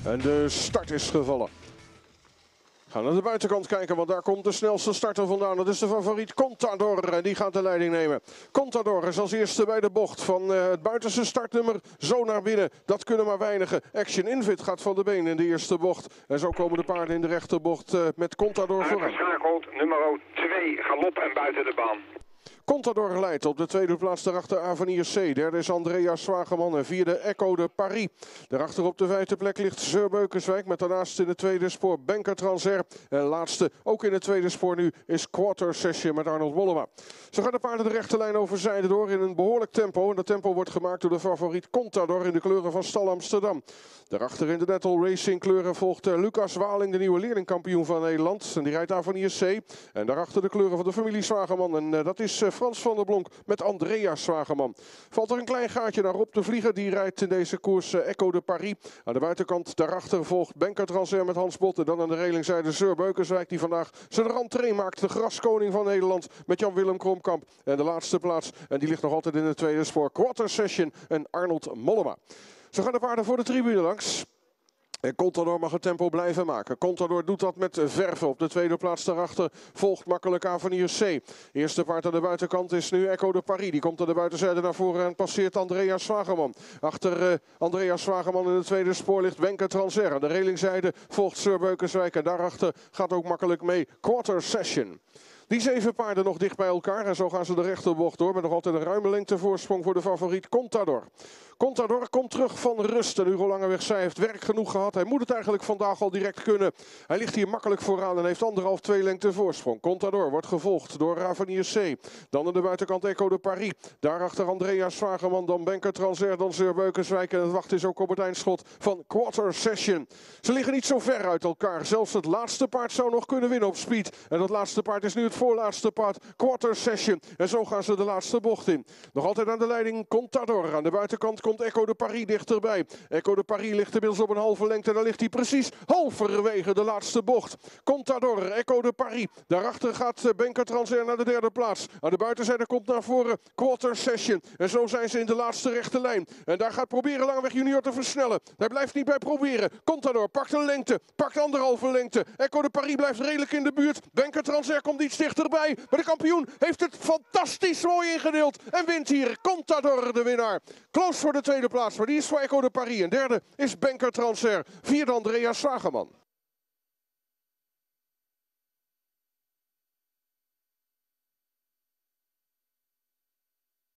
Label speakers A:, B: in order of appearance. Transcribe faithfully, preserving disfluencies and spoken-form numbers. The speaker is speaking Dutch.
A: En de start is gevallen. We gaan naar de buitenkant kijken, want daar komt de snelste starter vandaan. Dat is de favoriet Contador en die gaat de leiding nemen. Contador is als eerste bij de bocht van uh, het buitenste startnummer zo naar binnen. Dat kunnen maar weinigen. Action Invit gaat van de been in de eerste bocht. En zo komen de paarden in de rechterbocht uh, met Contador vooraan.
B: Uitgeschakeld, nummer twee, galop en buiten de baan.
A: Contador leidt op de tweede plaats, daarachter Avenir C. Derde is Andrea Zwageman en vierde Echo de Paris. Daarachter op de vijfde plek ligt Zeur Beukenswijk met daarnaast in het tweede spoor Benker Transer. En laatste, ook in het tweede spoor nu, is Quarter Session met Arnold Mollema. Zo gaan de paarden de rechte lijn over zijde door in een behoorlijk tempo. En dat tempo wordt gemaakt door de favoriet Contador in de kleuren van Stal Amsterdam. Daarachter in de Nettle Racing kleuren volgt Lucas Waling, de nieuwe leerlingkampioen van Nederland. En die rijdt Avenir C. En daarachter de kleuren van de familie Zwageman. En uh, dat is uh, Frans van der Blonk met Andrea Zwageman. Valt er een klein gaatje naar Rob de Vlieger. Die rijdt in deze koers uh, Echo de Paris. Aan de buitenkant daarachter volgt Benker Transer met Hans Bot. En dan aan de relingzijde Zeur Beukenswijk die vandaag zijn rentree maakt. De graskoning van Nederland met Jan-Willem Kromkamp. En de laatste plaats, en die ligt nog altijd in het tweede spoor, Quarter Session en Arnold Mollema. Zo gaan de paarden voor de tribune langs. En Contador mag het tempo blijven maken. Contador doet dat met verven. Op de tweede plaats daarachter volgt makkelijk Avenir C. Eerste paard aan de buitenkant is nu Echo de Paris. Die komt aan de buitenzijde naar voren en passeert Andrea Zwageman. Achter uh, Andrea Zwageman in het tweede spoor ligt Benker Transer. Aan de relingzijde volgt Zeur Beukenswijk. En daarachter gaat ook makkelijk mee Quarter Session. Die zeven paarden nog dicht bij elkaar en zo gaan ze de rechterbocht door met nog altijd een ruime lengte voorsprong voor de favoriet Contador. Contador komt terug van rust en Hugo Langeweg zij heeft werk genoeg gehad. Hij moet het eigenlijk vandaag al direct kunnen. Hij ligt hier makkelijk vooraan en heeft anderhalf, twee lengte voorsprong. Contador wordt gevolgd door Avenir C. Dan aan de buitenkant Echo de Paris. Daarachter Andrea Zwageman, dan Benker Transer, dan Zeur Beukenswijk. En het wacht is ook op het eindschot van Quarter Session. Ze liggen niet zo ver uit elkaar. Zelfs het laatste paard zou nog kunnen winnen op speed. En dat laatste paard is nu het voorlaatste paard, Quarter Session. En zo gaan ze de laatste bocht in. Nog altijd aan de leiding Contador. Aan de buitenkant komt Echo de Paris dichterbij. Echo de Paris ligt inmiddels op een halve lengte. Daar ligt hij precies halverwege de laatste bocht. Contador, Echo de Paris. Daarachter gaat Benker Transer naar de derde plaats. Aan de buitenzijde komt naar voren Quarter Session. En zo zijn ze in de laatste rechte lijn. En daar gaat proberen Langeweg junior te versnellen. Hij blijft niet bij proberen. Contador pakt een lengte, pakt anderhalve lengte. Echo de Paris blijft redelijk in de buurt. Benker Transer komt iets dichterbij. Maar de kampioen heeft het fantastisch mooi ingedeeld. En wint hier Contador de winnaar. Close voor de tweede plaats, maar die is voor Echo de Paris. En derde is Benker Transer. Vierde Andrea Zwageman.